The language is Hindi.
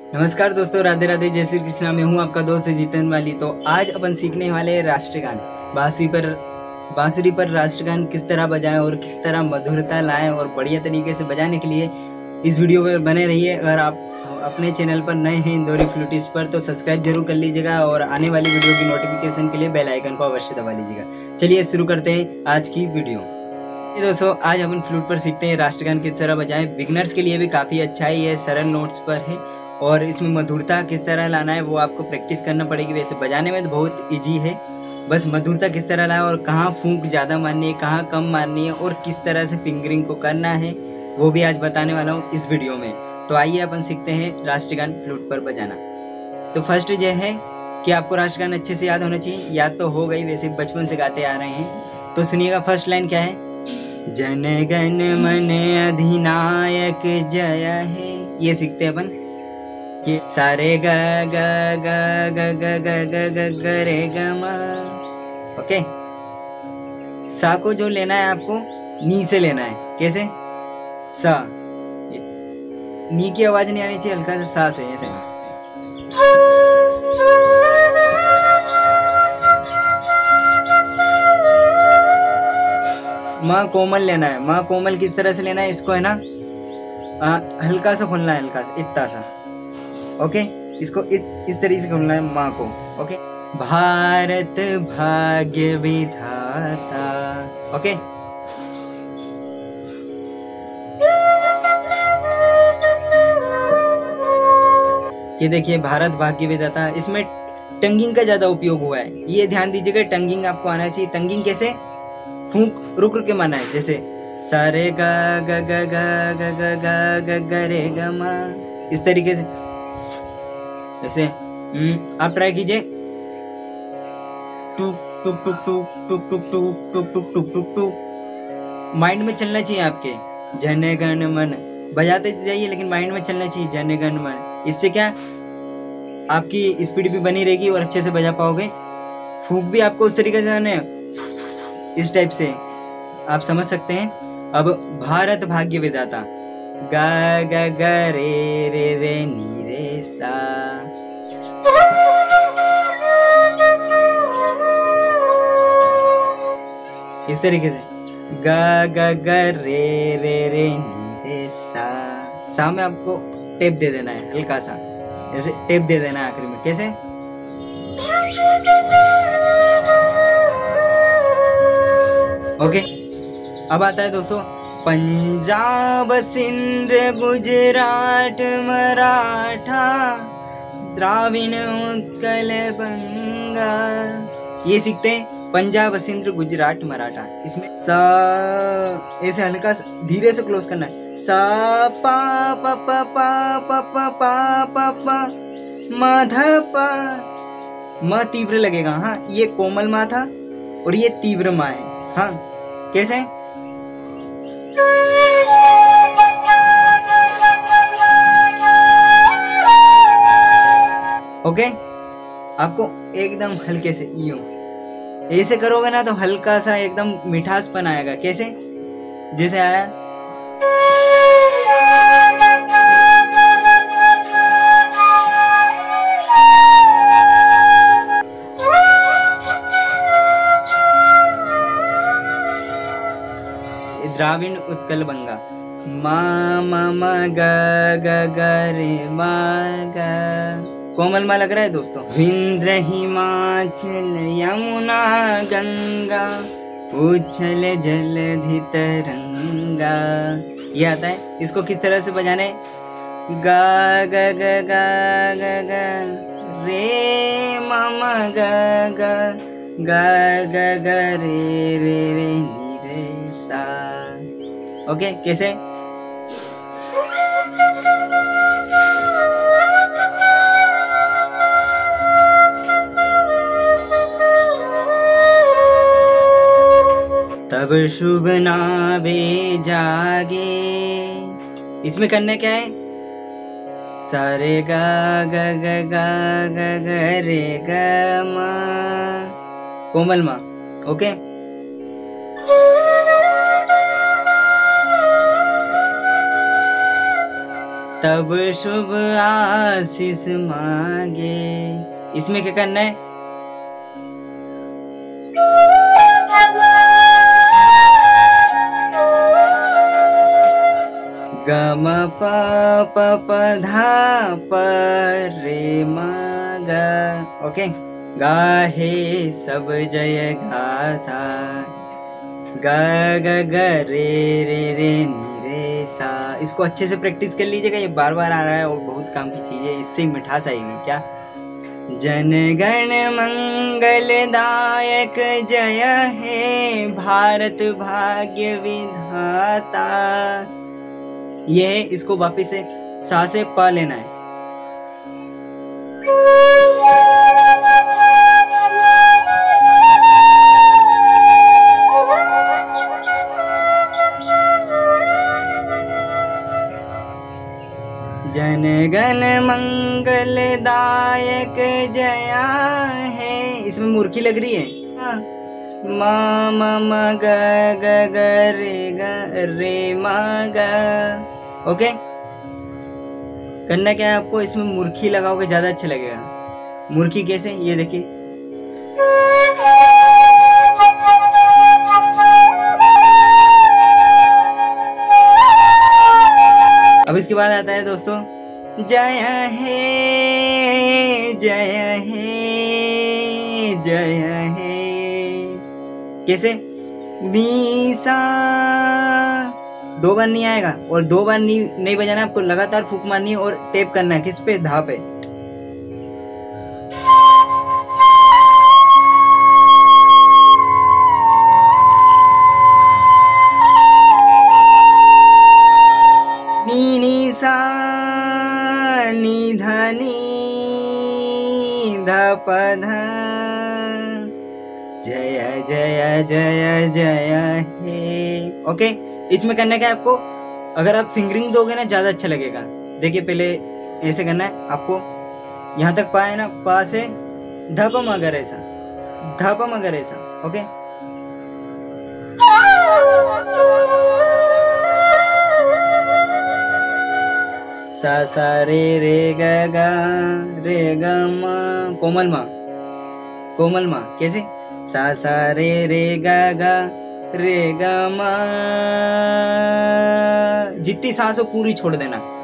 नमस्कार दोस्तों, राधे राधे, जय श्री कृष्णा। मैं हूँ आपका दोस्त जितेंद्र वाली। तो आज अपन सीखने वाले हैं राष्ट्रगान। बांसुरी पर राष्ट्रगान किस तरह बजाएं और किस तरह मधुरता लाएं और बढ़िया तरीके से बजाने के लिए इस वीडियो पर बने रहिए। अगर आप अपने चैनल पर नए हैं इंदौरी फ्लूटिस्ट पर तो सब्सक्राइब जरूर कर लीजिएगा और आने वाली वीडियो की नोटिफिकेशन के लिए बेल आइकन को अवश्य दबा लीजिएगा। चलिए शुरू करते हैं आज की वीडियो। दोस्तों, आज अपन फ्लूट पर सीखते हैं राष्ट्रगान किस तरह बजाएं। बिगनर्स के लिए भी काफ़ी अच्छा है, ये सरल नोट्स पर है और इसमें मधुरता किस तरह लाना है वो आपको प्रैक्टिस करना पड़ेगी। वैसे बजाने में तो बहुत इजी है, बस मधुरता किस तरह लाए और कहाँ फूंक ज़्यादा मारनी है, कहाँ कम मारनी है और किस तरह से फिंगरिंग को करना है वो भी आज बताने वाला हूँ इस वीडियो में। तो आइए अपन सीखते हैं राष्ट्रगान फ्लूट पर बजाना। तो फर्स्ट ये है कि आपको राष्ट्रगान अच्छे से याद होना चाहिए। याद तो हो गई, वैसे बचपन से गाते आ रहे हैं। तो सुनिएगा, फर्स्ट लाइन क्या है? जन गण मन अधिनायक जय है, ये सीखते हैं अपन। ये सारे ग ग ग ग ग ग ग ग ग रे ग म। ओके, सा को जो लेना है आपको नी से लेना है। कैसे? सा, नी की आवाज नहीं आनी चाहिए, हल्का सा सा से ऐसे। माँ कोमल लेना है। माँ कोमल किस तरह से लेना है? इसको है ना हल्का सा खोलना है, हल्का सा, इतना सा। ओके, इसको इस तरीके से खोलना है माँ को। ओके, भारत भाग्य विधाता। ओके, ये देखिए भारत भाग्य विधाता। इसमें टंगिंग का ज्यादा उपयोग हुआ है, ये ध्यान दीजिएगा। टंगिंग आपको आना चाहिए। टंगिंग कैसे? फूंक रुक रुक के माना है। जैसे सारे गा ग ग ग ग ग ग ग ग रे ग मा, इस तरीके से। जैसे आप ट्राई कीजिए। टुक टुक टुक टुक टुक टुक टुक टुक टुक टुक टुक टुक। माइंड में चलना चाहिए आपके। जन गण मन बजाते जाइए लेकिन माइंड में चलना चाहिए जन गण मन। इससे क्या, आपकी स्पीड भी बनी रहेगी और अच्छे से बजा पाओगे। फूंक भी आपको उस तरीके से आना है, इस टाइप से आप समझ सकते हैं। अब भारत भाग्य विधाता, गा ग ग रे रे रे नी रे सा। इस तरीके से गा ग ग रे रे रे नी रे सा। सा में आपको टेप दे देना है, हल्का सा जैसे टेप दे देना है आखिर में। कैसे? ओके, अब आता है दोस्तों पंजाब सिंध गुजरात मराठा द्राविड़ उत्कल बंगा। ये सीखते हैं पंजाब सिंध गुजरात मराठा। इसमें सा ऐसे हल्का धीरे से क्लोज करना है। सा पा प प पा प प पा प प म ध प। म तीव्र लगेगा। हाँ, ये कोमल मा था और ये तीव्र मा है। हाँ, कैसे? ओके, आपको एकदम हल्के से यूं ऐसे करोगे ना तो हल्का सा एकदम मिठासपन आएगा। कैसे? जैसे आया द्राविड़ उत्कल बंगा। मा मा मा ग ग ग रे मा ग। कोमल मा लग रहा है दोस्तों। विंध्य हिमाचल यमुना गंगा उच्छल जलधि तरंगा, ये आता है। इसको किस तरह से बजाना है? गा ग ग गा ग ग रे मा मा ग ग गा ग ग रे रे रे नी रे सा। ओके, कैसे? तब शुभ नावे जागे। इसमें करना क्या है? सारे गा ग ग गा ग ग रे ग मा, कोमल मा। ओके, तब शुभ आशीष मांगे। इसमें क्या करना है? गम प प प धा प रे म ग। ओके, गाहे सब जय गाथा, ग ग ग रे रे रे नि रे सा। इसको अच्छे से प्रैक्टिस कर लीजिएगा, ये बार बार आ रहा है और बहुत काम की चीज है, इससे मिठास आएगी। क्या? जन गण मंगलदायक जय हे भारत भाग्य विधाता। ये है, इसको वापिस से सा से प लेना है। जन गण मंगलदायक जया है, इसमें मुर्खी लग रही है। मा म म ग ग ग रे म ग। ओके, करना क्या है आपको? इसमें मुर्खी लगाओगे ज्यादा अच्छा लगेगा। मुर्खी कैसे? ये देखिए, अब इसके बाद आता है दोस्तों जय हे जय हे जय हे। कैसे? नीसा, दो बार नहीं आएगा और दो बार नहीं बजाना, आपको लगातार फूंक मारनी है और टेप करना है। किस पे? धा पे। नी नी सा नी धा नी धा प धा। जय जय जय जय हे। ओके, इसमें करना क्या है आपको? अगर आप फिंगरिंग दोगे ना ज्यादा अच्छा लगेगा। देखिए, पहले ऐसे करना है आपको, यहाँ तक पा है ना, पा से धप मगर ऐसा, धप मगर ऐसा। ओके, सा सा रे रे ग गा रे ग मा, कोमल मा, कोमल मा। कैसे? सा सा रे रे गा गा रे गा मा। जितनी सांस हो पूरी छोड़ देना।